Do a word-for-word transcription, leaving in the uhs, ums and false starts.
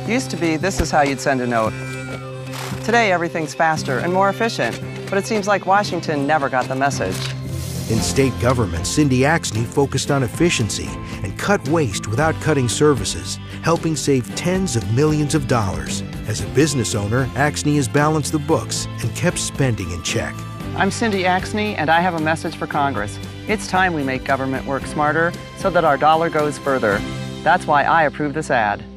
Used to be, this is how you'd send a note. Today, everything's faster and more efficient, but it seems like Washington never got the message. In state government, Cindy Axne focused on efficiency and cut waste without cutting services, helping save tens of millions of dollars. As a business owner, Axne has balanced the books and kept spending in check. I'm Cindy Axne, and I have a message for Congress. It's time we make government work smarter so that our dollar goes further. That's why I approve this ad.